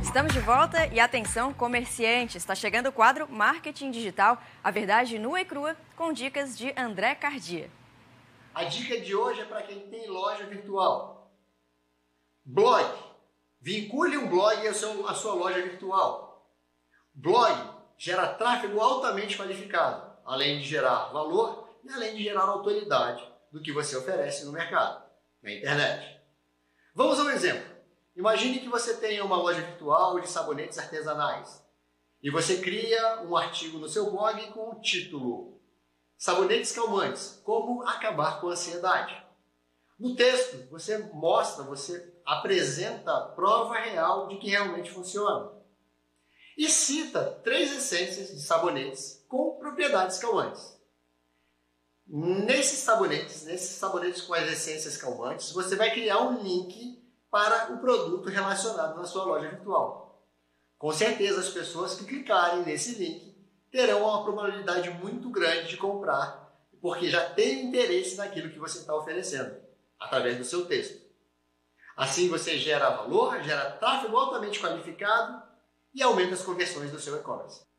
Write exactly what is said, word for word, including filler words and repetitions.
Estamos de volta e atenção, comerciantes! Está chegando o quadro Marketing Digital, a verdade nua e crua, com dicas de André Cardia. A dica de hoje é para quem tem loja virtual. Blog. Vincule um blog à sua loja virtual. Blog gera tráfego altamente qualificado, além de gerar valor e além de gerar autoridade do que você oferece no mercado, na internet. Vamos a um exemplo. Imagine que você tenha uma loja virtual de sabonetes artesanais e você cria um artigo no seu blog com o título Sabonetes calmantes, como acabar com a ansiedade. No texto, você mostra, você apresenta a prova real de que realmente funciona. E cita três essências de sabonetes com propriedades calmantes. Nesses sabonetes, nesses sabonetes com as essências calmantes, você vai criar um link para o produto relacionado na sua loja virtual. Com certeza, as pessoas que clicarem nesse link terão uma probabilidade muito grande de comprar, porque já tem interesse naquilo que você está oferecendo, através do seu texto. Assim você gera valor, gera tráfego altamente qualificado e aumenta as conversões do seu e-commerce.